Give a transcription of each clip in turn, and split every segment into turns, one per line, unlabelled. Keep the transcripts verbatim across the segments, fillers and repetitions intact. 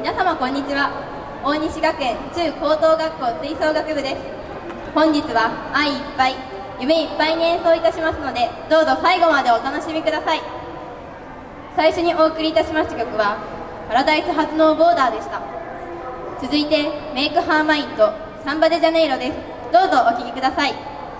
皆様こんにちは。大西学園中高等学校吹奏楽部です。本日は愛いっぱい夢いっぱいに演奏いたしますので、どうぞ最後までお楽しみください。最初にお送りいたしました曲はパラダイス発のボーダーでした。続いてメイクハーマインとサンバデジャネイロです。どうぞお聴きください。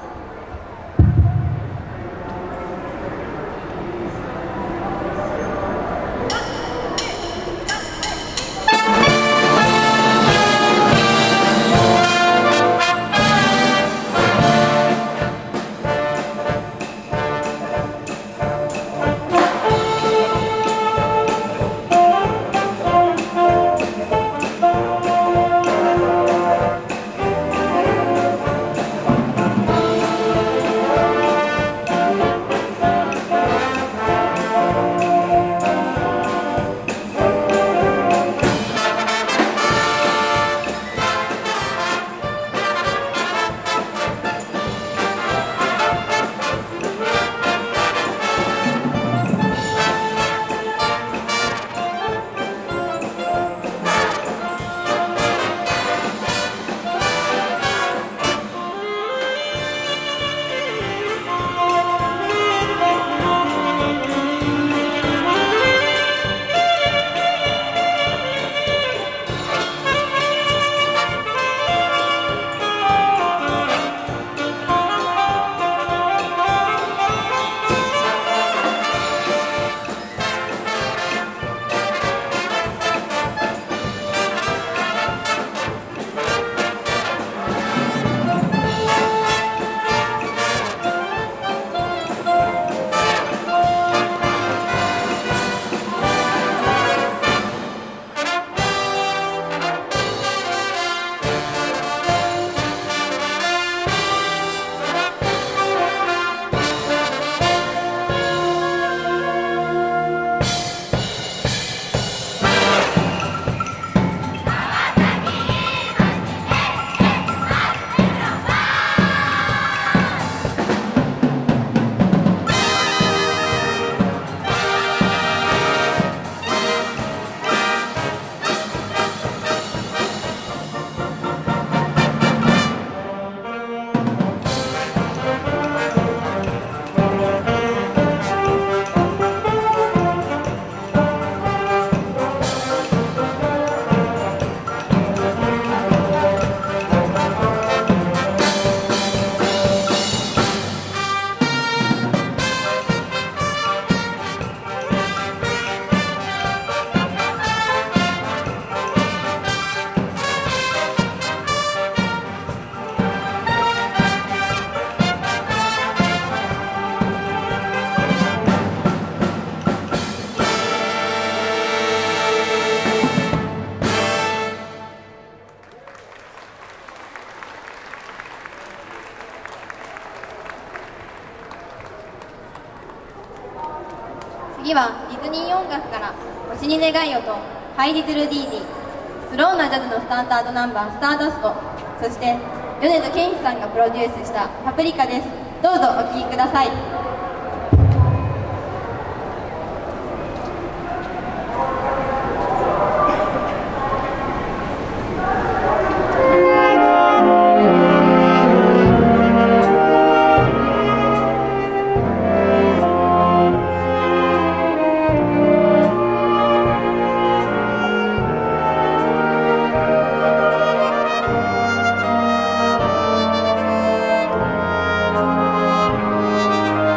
次はディズニー音楽から星に願いをとハイリトルディーディ、スローなジャズのスタンダードナンバースターダスト、そして米津玄師さんがプロデュースしたパプリカです。どうぞお聴きください。
「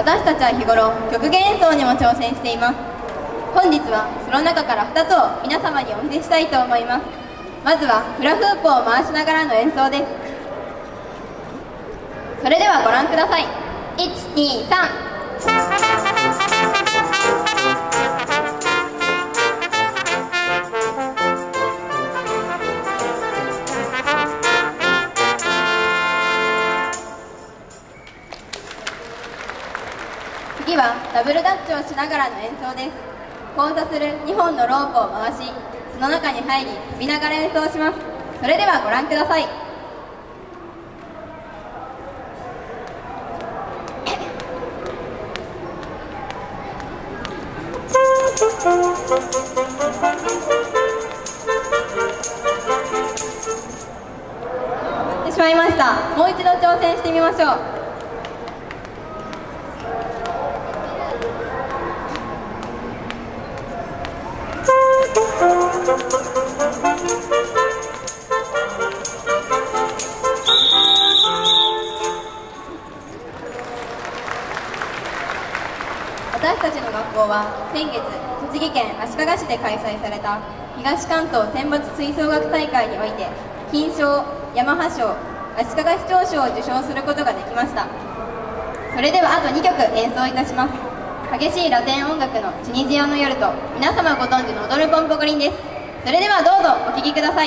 私たちは日頃曲芸演奏にも挑戦しています。本日はその中からふたつを皆様にお見せしたいと思います。まずはフラフープを回しながらの演奏です。それではご覧ください。いち、に、さん。次はダブルダッチをしながらの演奏です。交差するにほんのロープを回し、その中に入り飛びながら演奏します。それではご覧ください。してしまいました。もう一度挑戦してみましょう。私たちの学校は先月、栃木県足利市で開催された東関東選抜吹奏楽大会において金賞、ヤマハ賞、足利市長賞を受賞することができました。それではあとにきょく演奏いたします。激しいラテン音楽のチュニジアの夜と皆様ご存知の踊るポンポコリンです。それではどうぞお聴きください。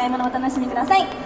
買い物をお楽しみください。